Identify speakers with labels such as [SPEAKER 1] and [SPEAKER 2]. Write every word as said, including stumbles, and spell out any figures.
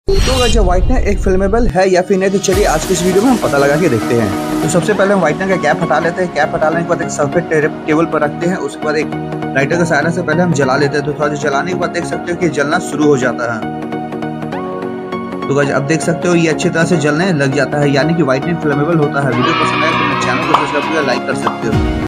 [SPEAKER 1] तो वैसे व्हाइटनर एक फिल्मेबल है या फिर नहीं, तो चलिए आज की इस वीडियो में हम पता लगा के देखते हैं। तो सबसे पहले हम व्हाइटनर का कैप हटा लेते हैं। कैप हटाने के बाद एक सल्फेट टेबल पर रखते हैं। उसके बाद एक लाइटर का सहारा से पहले हम जला लेते हैं। तो थोड़ा सा जलाने के बाद देख सकते हो कि जलना शुरू हो जाता है। तो गाइस अब देख सकते हो ये अच्छी तरह से जलने लग जाता है, यानी कि व्हाइटनर फ्लेमेबल होता है। वीडियो पसंद आए तो मेरे चैनल को सब्सक्राइब करके लाइक कर सकते हो।